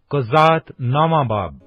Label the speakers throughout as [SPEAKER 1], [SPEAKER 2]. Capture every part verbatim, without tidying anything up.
[SPEAKER 1] कुज़ात नौवां बाब।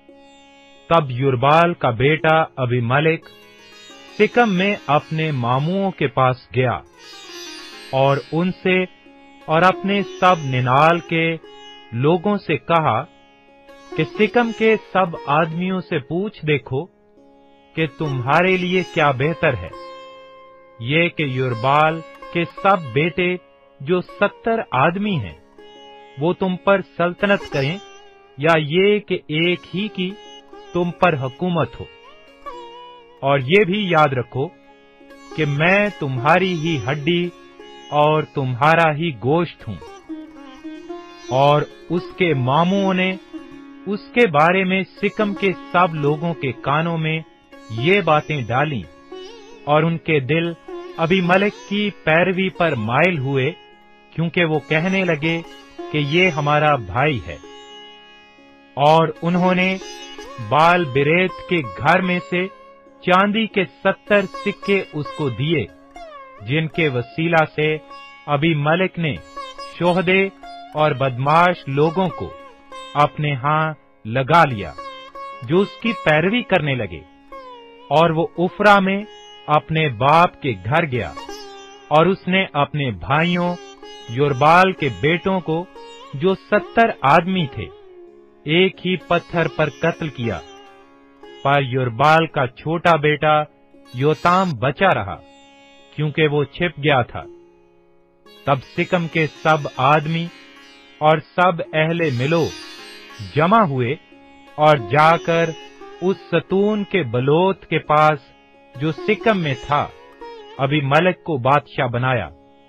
[SPEAKER 1] तब युरबाल का बेटा अबीमेलेक सिकम में अपने मामुओं के पास गया और उनसे और अपने सब निनाल के लोगों से कहा कि सिकम के सब आदमियों से पूछ देखो कि तुम्हारे लिए क्या बेहतर है, ये कि युरबाल के सब बेटे जो सत्तर आदमी हैं वो तुम पर सल्तनत करें, या ये कि एक ही की तुम पर हुकूमत हो। और ये भी याद रखो कि मैं तुम्हारी ही हड्डी और तुम्हारा ही गोश्त हूं। और उसके मामुओं ने उसके बारे में सिकम के सब लोगों के कानों में ये बातें डाली, और उनके दिल अबीमेलेक की पैरवी पर माइल हुए, क्योंकि वो कहने लगे कि ये हमारा भाई है। और उन्होंने बाल बिरेत के घर में से चांदी के सत्तर सिक्के उसको दिए, जिनके वसीला से अबीमेलेक ने शोहदे और बदमाश लोगों को अपने हां लगा लिया, जो उसकी पैरवी करने लगे। और वो उफरा में अपने बाप के घर गया, और उसने अपने भाइयों युरबाल के बेटों को, जो सत्तर आदमी थे, एक ही पत्थर पर कत्ल किया। पर युरबाल का छोटा बेटा योताम बचा रहा, क्योंकि वो छिप गया था। तब सिकम के सब आदमी और सब अहले मिलो जमा हुए और जाकर उस सतून के बलोत के पास जो सिकम में था, अबीमेलेक को बादशाह बनाया।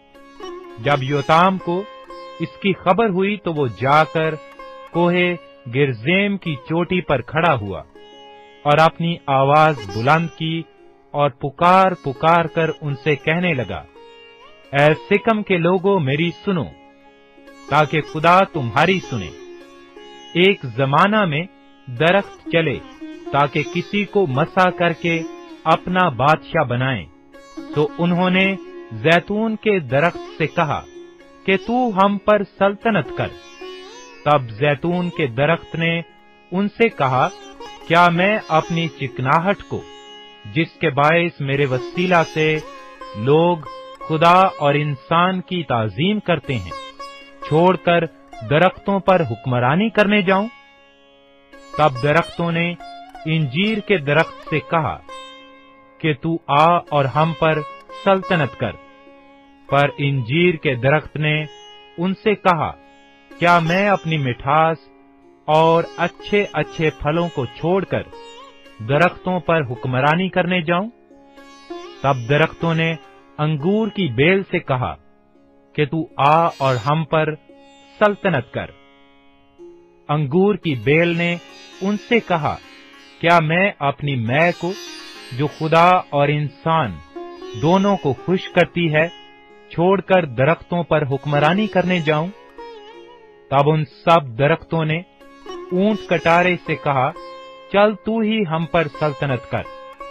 [SPEAKER 1] जब योताम को इसकी खबर हुई तो वो जाकर कोहे गिरजेम की चोटी पर खड़ा हुआ और अपनी आवाज बुलंद की और पुकार पुकार कर उनसे कहने लगा, ऐ सिकम के लोगों मेरी सुनो, ताकि खुदा तुम्हारी सुने। एक जमाना में दरख्त चले ताकि किसी को मसा करके अपना बादशाह बनाएं। तो उन्होंने जैतून के दरख्त से कहा कि तू हम पर सल्तनत कर। तब जैतून के दरख्त ने उनसे कहा, क्या मैं अपनी चिकनाहट को, जिसके बायस मेरे वसीला से लोग खुदा और इंसान की ताजीम करते हैं, छोड़कर दरख्तों पर हुक्मरानी करने जाऊं? तब दरख्तों ने इंजीर के दरख्त से कहा कि तू आ और हम पर सल्तनत कर। पर इंजीर के दरख्त ने उनसे कहा, क्या मैं अपनी मिठास और अच्छे अच्छे फलों को छोड़कर दरख्तों पर हुक्मरानी करने जाऊं? तब दरख्तों ने अंगूर की बेल से कहा कि तू आ और हम पर सल्तनत कर। अंगूर की बेल ने उनसे कहा, क्या मैं अपनी मै को, जो खुदा और इंसान दोनों को खुश करती है, छोड़कर दरख्तों पर हुक्मरानी करने जाऊं? तब उन सब दरख्तों ने ऊंट कटारे से कहा, चल तू ही हम पर सल्तनत कर।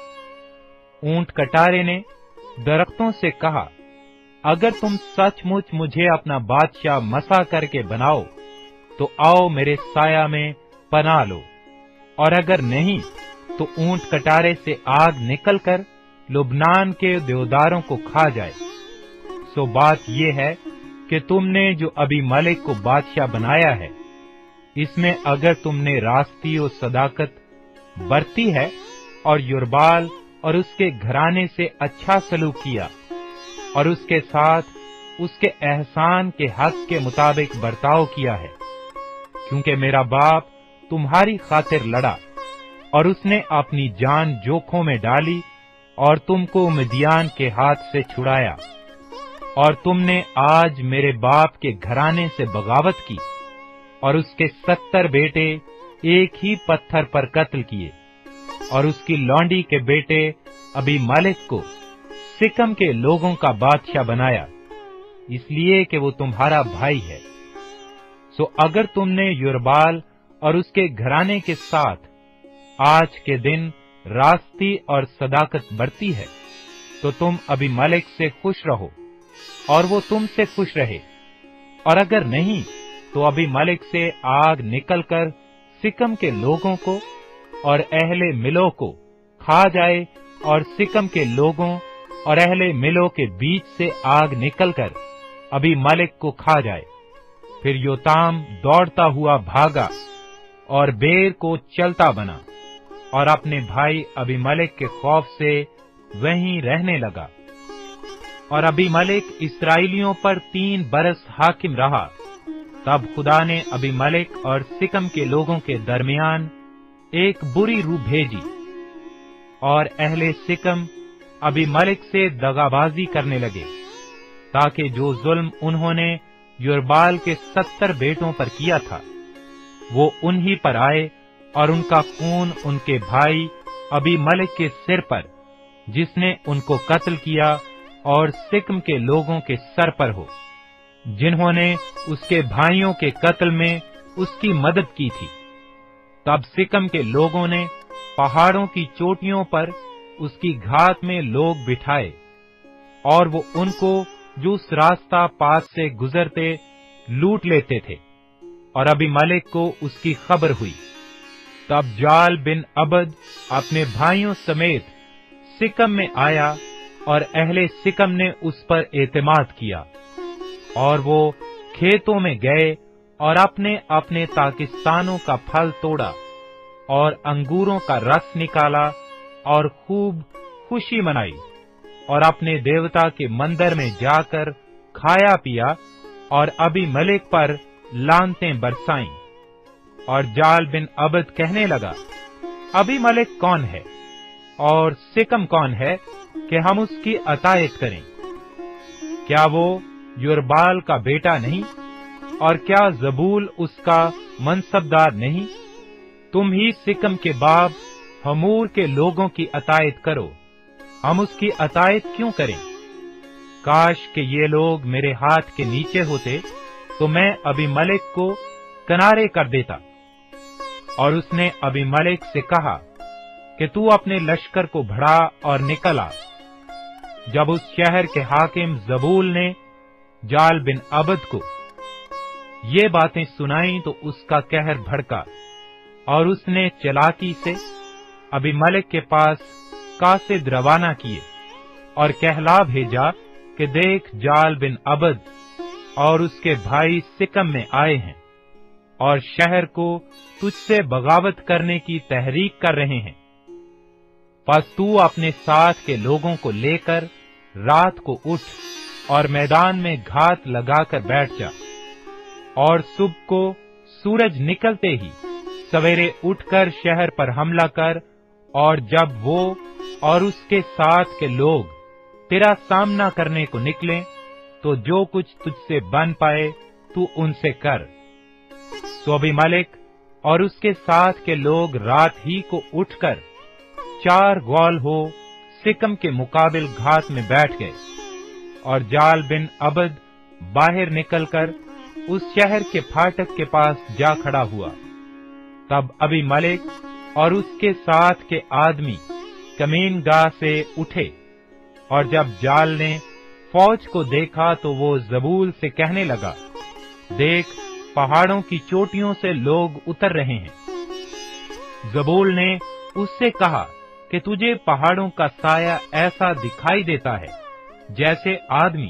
[SPEAKER 1] ऊंट कटारे ने दरख्तों से कहा, अगर तुम सचमुच मुझे अपना बादशाह मसा करके बनाओ तो आओ मेरे साया में पनाह लो, और अगर नहीं तो ऊंट कटारे से आग निकलकर लुबनान के देवदारों को खा जाए। सो बात ये है कि तुमने जो अबीमेलेक को बादशाह बनाया है, इसमें अगर तुमने रास्ती और सदाकत बरती है और युरबाल और उसके घराने से अच्छा सलूक किया और उसके साथ उसके एहसान के हक के मुताबिक बर्ताव किया है, क्योंकि मेरा बाप तुम्हारी खातिर लड़ा और उसने अपनी जान जोखों में डाली और तुमको मिद्यान के हाथ से छुड़ाया, और तुमने आज मेरे बाप के घराने से बगावत की और उसके सत्तर बेटे एक ही पत्थर पर कत्ल किए, और उसकी लौंडी के बेटे अबीमेलेक को सिकम के लोगों का बादशाह बनाया, इसलिए कि वो तुम्हारा भाई है। सो अगर तुमने युरबाल और उसके घराने के साथ आज के दिन रास्ती और सदाकत बरती है, तो तुम अबीमेलेक से खुश रहो और वो तुमसे खुश रहे, और अगर नहीं तो अबीमेलेक से आग निकलकर सिकम के लोगों को और अहले मिलो को खा जाए, और सिकम के लोगों और अहले मिलो के बीच से आग निकलकर अबीमेलेक को खा जाए। फिर योताम दौड़ता हुआ भागा और बेर को चलता बना, और अपने भाई अबीमेलेक के खौफ से वहीं रहने लगा। और अबीमेलेक इस्राएलियों पर तीन बरस हाकिम रहा। तब खुदा ने अबीमेलेक और सिकम के लोगों के दरमियान एक बुरी रूह भेजी, और अहले सिकम अबीमेलेक से दगाबाजी करने लगे, ताकि जो जुल्म उन्होंने युरबाल के सत्तर बेटों पर किया था वो उन्हीं पर आए, और उनका खून उनके भाई अबीमेलेक के सिर पर, जिसने उनको कत्ल किया, और सिकम के लोगों के सर पर हो, जिन्होंने उसके भाइयों के कत्ल में उसकी मदद की थी। तब सिकम के लोगों ने पहाड़ों की चोटियों पर उसकी घात में लोग बिठाए, और वो उनको जो उस रास्ता पास से गुजरते लूट लेते थे, और अबीमेलेक को उसकी खबर हुई। तब जाल बिन अबद अपने भाइयों समेत सिकम में आया, और अहले सिकम ने उस पर एतमाद किया, और वो खेतों में गए और अपने अपने ताकिस्तानों का फल तोड़ा, और अंगूरों का रस निकाला, और खूब खुशी मनाई, और अपने देवता के मंदिर में जाकर खाया पिया, और अबीमेलेक पर लानतें बरसाईं। और जाल बिन अबद कहने लगा, अबीमेलेक कौन है और सिकम कौन है कि हम उसकी अतायत करें? क्या वो युरबाल का बेटा नहीं, और क्या जबूल उसका मनसबदार नहीं? तुम ही सिकम के बाप हमूर के लोगों की अतायत करो, हम उसकी अतायत क्यों करें? काश कि ये लोग मेरे हाथ के नीचे होते, तो मैं अबीमेलेक को किनारे कर देता। और उसने अबीमेलेक से कहा कि तू अपने लश्कर को बढ़ा और निकल आ। जब उस शहर के हाकिम जबूल ने जाल बिन अबद को ये बातें सुनाई, तो उसका कहर भड़का, और उसने चालाकी से अबीमेलेक के पास कासिद रवाना किए, और कहला भेजा कि देख, जाल बिन अबद और उसके भाई सिकम में आए हैं, और शहर को तुझसे बगावत करने की तहरीक कर रहे हैं। बस तू अपने साथ के लोगों को लेकर रात को उठ, और मैदान में घात लगाकर बैठ जा, और सुबह को सूरज निकलते ही सवेरे उठकर शहर पर हमला कर, और जब वो और उसके साथ के लोग तेरा सामना करने को निकले, तो जो कुछ तुझसे बन पाए तू उनसे कर। सो अबीमेलेक और उसके साथ के लोग रात ही को उठकर चार गौल हो सिकम के मुकाबिल घात में बैठ गए, और जाल बिन अबद बाहर निकलकर उस शहर के फाटक के पास जा खड़ा हुआ। तब अबीमेलेक और उसके साथ के आदमी कमीनगाह से उठे, और जब जाल ने फौज को देखा तो वो जबूल से कहने लगा, देख, पहाड़ों की चोटियों से लोग उतर रहे हैं। जबूल ने उससे कहा कि तुझे पहाड़ों का साया ऐसा दिखाई देता है जैसे आदमी।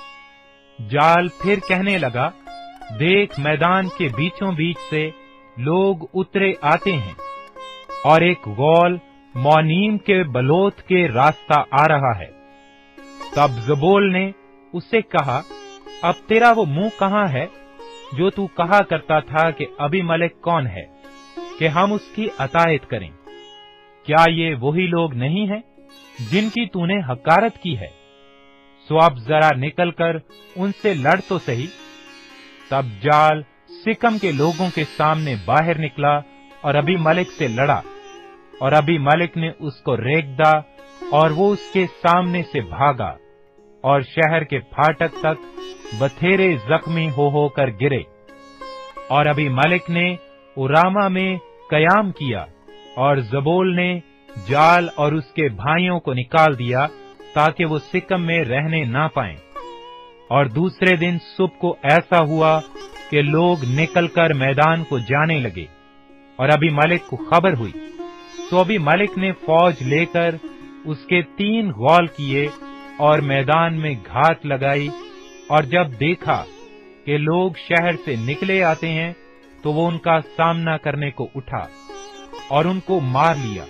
[SPEAKER 1] जाल फिर कहने लगा, देख, मैदान के बीचों बीच से लोग उतरे आते हैं, और एक गौल मौनीम के बलोत के रास्ता आ रहा है। तब जबूल ने उससे कहा, अब तेरा वो मुंह कहाँ है जो तू कहा करता था कि अबीमेलेक कौन है कि हम उसकी अतायत करें? क्या ये वही लोग नहीं हैं जिनकी तूने हकारत की है? सो अब जरा निकलकर उनसे लड़ तो सही। तब जाल सिकम के लोगों के सामने बाहर निकला और अबीमेलेक से लड़ा, और अबीमेलेक ने उसको रेगदा, और वो उसके सामने से भागा, और शहर के फाटक तक बथेरे जख्मी हो होकर गिरे। और अबीमेलेक ने उरामा में कयाम किया, और जबूल ने जाल और उसके भाइयों को निकाल दिया ताकि वो सिकम में रहने ना पाएं। और दूसरे दिन सुबह को ऐसा हुआ कि लोग निकल कर मैदान को जाने लगे, और अबीमेलेक को खबर हुई। तो अबीमेलेक ने फौज लेकर उसके तीन गौल किए और मैदान में घात लगाई, और जब देखा कि लोग शहर से निकले आते हैं, तो वो उनका सामना करने को उठा और उनको मार लिया।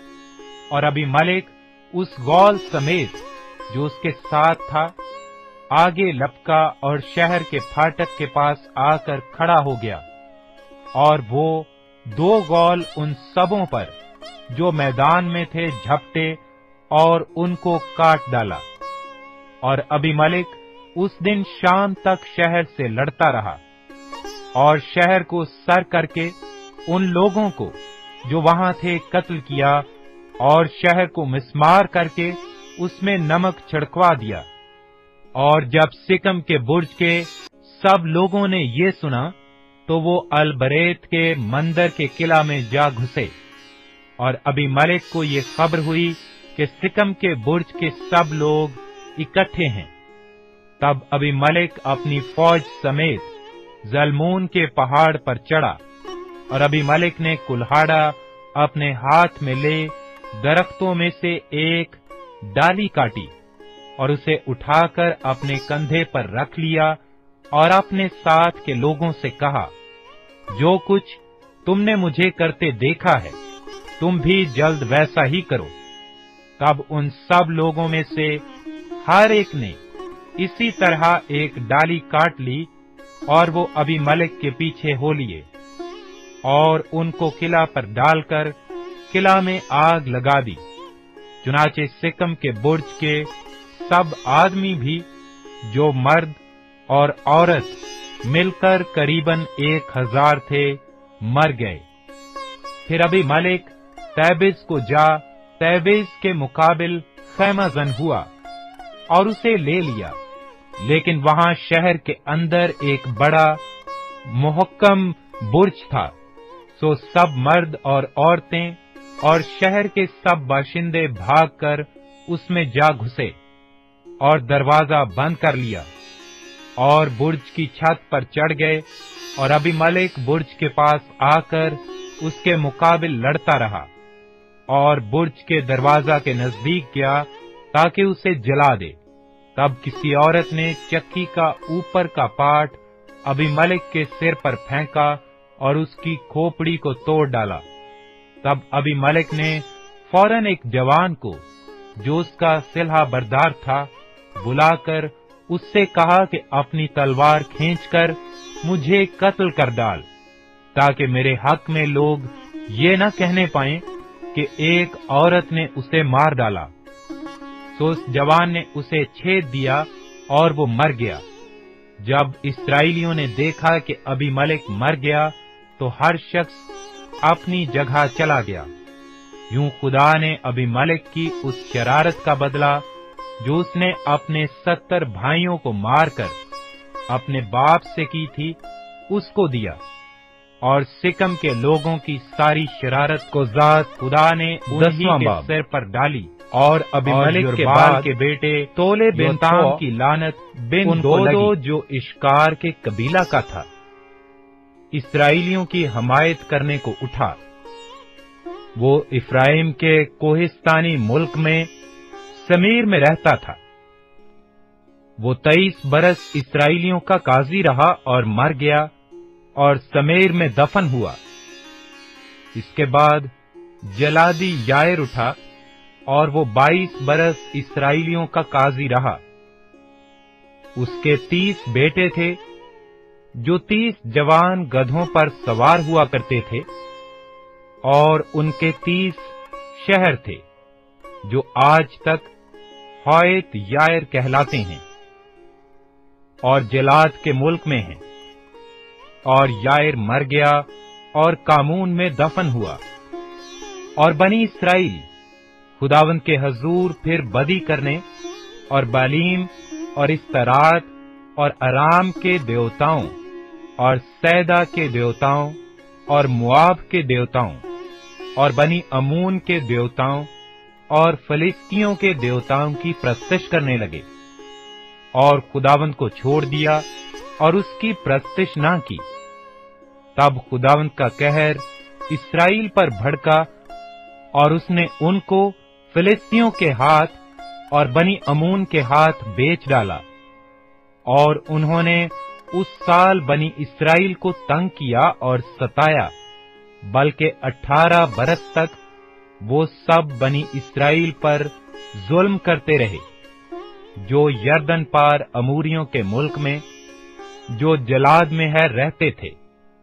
[SPEAKER 1] और अबीमेलेक उस गौल समेत जो उसके साथ था आगे लपका और शहर के फाटक के पास आकर खड़ा हो गया, और वो दो गौल उन सबों पर जो मैदान में थे झपटे और उनको काट डाला। और अबीमेलेक उस दिन शाम तक शहर से लड़ता रहा, और शहर को सर करके उन लोगों को जो वहां थे कत्ल किया, और शहर को मिस्मार करके उसमें नमक छिड़कवा दिया। और जब सिकम के बुर्ज के सब लोगों ने ये सुना, तो वो अलबरेत के मंदिर के किला में जा घुसे। और अबीमेलेक को ये खबर हुई कि सिकम के बुर्ज के सब लोग इकट्ठे हैं। तब अबीमेलेक अपनी फौज समेत जलमून के पहाड़ पर चढ़ा, और अबीमेलेक ने कुल्हाड़ा अपने हाथ में ले दरख्तों में से एक डाली काटी, और उसे उठाकर अपने कंधे पर रख लिया, और अपने साथ के लोगों से कहा, जो कुछ तुमने मुझे करते देखा है, तुम भी जल्द वैसा ही करो। तब उन सब लोगों में से हर एक ने इसी तरह एक डाली काट ली, और वो अबीमेलेक के पीछे हो लिए, और उनको किला पर डालकर किला में आग लगा दी। चुनाचे सिकम के बुर्ज के सब आदमी भी, जो मर्द और औरत मिलकर करीबन एक हजार थे, मर गए। फिर अबीमेलेक तैबिस को जा तैबिस के मुकाबिल खैमाजन हुआ और उसे ले लिया, लेकिन वहां शहर के अंदर एक बड़ा मुहक्कम बुर्ज था। सो सब मर्द और औरतें और शहर के सब बाशिंदे भागकर उसमें जा घुसे और दरवाजा बंद कर लिया, और बुर्ज की छत पर चढ़ गए। और अबीमेलेक बुर्ज के पास आकर उसके मुकाबिल लड़ता रहा, और बुर्ज के दरवाजा के नजदीक गया ताकि उसे जला दे। तब किसी औरत ने चक्की का ऊपर का पाट अबीमेलेक के सिर पर फेंका और उसकी खोपड़ी को तोड़ डाला। तब अबीमेलेक ने फौरन एक जवान को, जो उसका सिलहा बरदार था, बुलाकर उससे कहा कि अपनी तलवार खींचकर मुझे कत्ल कर डाल, ताकि मेरे हक में लोग ये न कहने पाएं कि एक औरत ने उसे मार डाला। तो उस जवान ने उसे छेद दिया और वो मर गया। जब इस्राएलियों ने देखा कि अबीमेलेक मर गया, तो हर शख्स अपनी जगह चला गया। यूं खुदा ने अबीमेलेक की उस शरारत का बदला जो उसने अपने सत्तर भाइयों को मारकर अपने बाप से की थी, उसको दिया। और सिकम के लोगों की सारी शरारत को ज़ात खुदा ने उन्हीं के सिर पर डाली। और अबीमेलेक के बाल के बेटे तोले बिन ताम की लानत बिन दोदो, जो इश्कार के कबीला का था, इस्राएलियों की हमायत करने को उठा। वो इफ्राइम के कोहिस्तानी मुल्क में समीर में रहता था। वो तेईस बरस इस्राएलियों का काजी रहा और मर गया और समीर में दफन हुआ। इसके बाद जलादी यायर उठा और वो बाईस बरस इस्राएलियों का काजी रहा। उसके तीस बेटे थे, जो तीस जवान गधों पर सवार हुआ करते थे, और उनके तीस शहर थे, जो आज तक हौत यायर कहलाते हैं और जलाद के मुल्क में हैं। और यायर मर गया और कामून में दफन हुआ। और बनी इस्राएल खुदावंद के हजूर फिर बदी करने और बालीम और इस्तरात और अराम के देवताओं और सैदा के देवताओं और मुआब के देवताओं और बनी अमून के देवताओं और फलिस्तियों के देवताओं की प्रस्तश करने लगे, और खुदावंद को छोड़ दिया और उसकी प्रस्तिश ना की। तब खुदावंद का कहर इस्राएल पर भड़का और उसने उनको फिलिस्तियों के हाथ और बनी अमून के हाथ बेच डाला, और उन्होंने उस साल बनी इस्राएल को तंग किया और सताया, बल्कि अठारह बरस तक वो सब बनी इस्राएल पर जुल्म करते रहे, जो यरदन पार अमूरियों के मुल्क में, जो जलाद में है, रहते थे।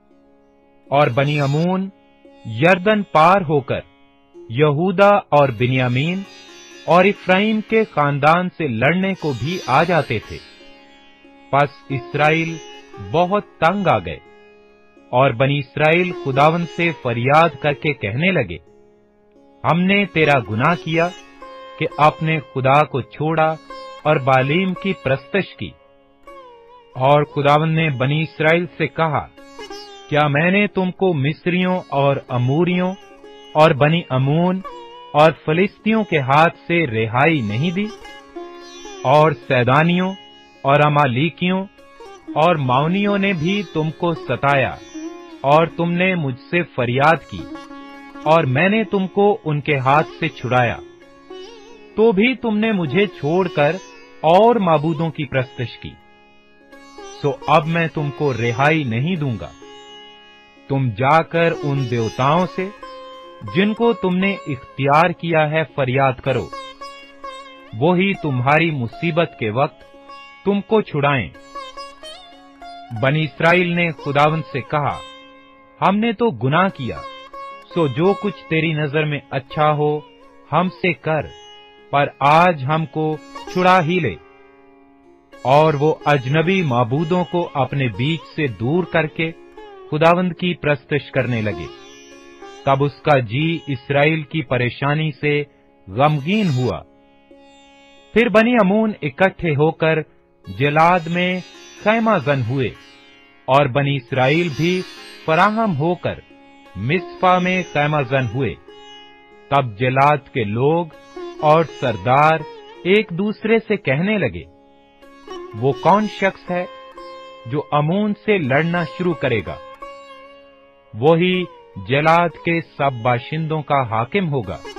[SPEAKER 1] और बनी अमून यरदन पार होकर यहूदा और बिन्यामीन और इफ्राइम के खानदान से लड़ने को भी आ जाते थे। बस इस्राएल बहुत तंग आ गए, और बनी इस्राएल खुदावंद से फरियाद करके कहने लगे, हमने तेरा गुनाह किया कि अपने खुदा को छोड़ा और बालीम की प्रस्तश की। और खुदावंद ने बनी इस्राएल से कहा, क्या मैंने तुमको मिस्रियों और अमूरियों और बनी अमून और फलिस्तियों के हाथ से रिहाई नहीं दी? और सैदानियों और अमालीकियों और माउनियों ने भी तुमको सताया, और तुमने मुझसे फरियाद की, और मैंने तुमको उनके हाथ से छुड़ाया। तो भी तुमने मुझे छोड़कर और माबूदों की प्रस्तश की। सो अब मैं तुमको रिहाई नहीं दूंगा। तुम जाकर उन देवताओं से, जिनको तुमने इख्तियार किया है, फरियाद करो, वो ही तुम्हारी मुसीबत के वक्त तुमको छुड़ाएं। बनी इस्राएल ने खुदावंद से कहा, हमने तो गुनाह किया, सो जो कुछ तेरी नजर में अच्छा हो हमसे कर, पर आज हमको छुड़ा ही ले। और वो अजनबी माबूदों को अपने बीच से दूर करके खुदावंद की प्रस्तश करने लगे। तब उसका जी इस्राएल की परेशानी से गमगीन हुआ। फिर बनी अमून इकट्ठे होकर जलाद में खैमाजन हुए, और बनी इस्राएल भी फराहम होकर मिस्पा में खैमाजन हुए। तब जलाद के लोग और सरदार एक दूसरे से कहने लगे, वो कौन शख्स है जो अमून से लड़ना शुरू करेगा? वही जलाद के सब बाशिंदों का हाकिम होगा।